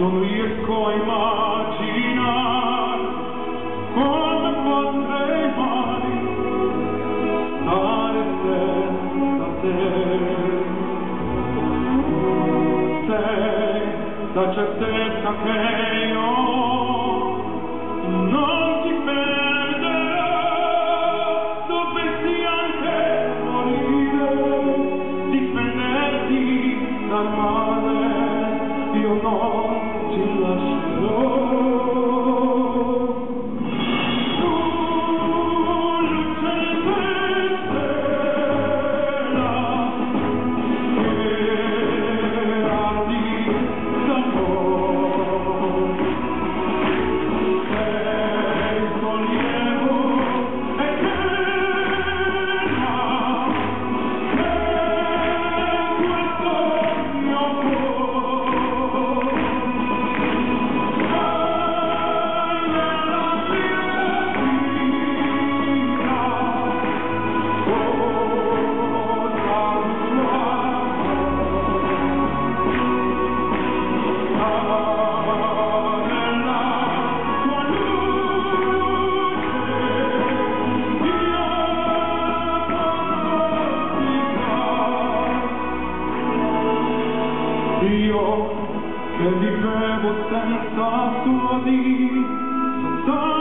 non riesco a immaginare come potrei mai stare senza te. Sei la certezza che io non ti perderò, dovessi anche morire, difenderti dal male, io non ti lascerò. Io che vivevo senza tua vita,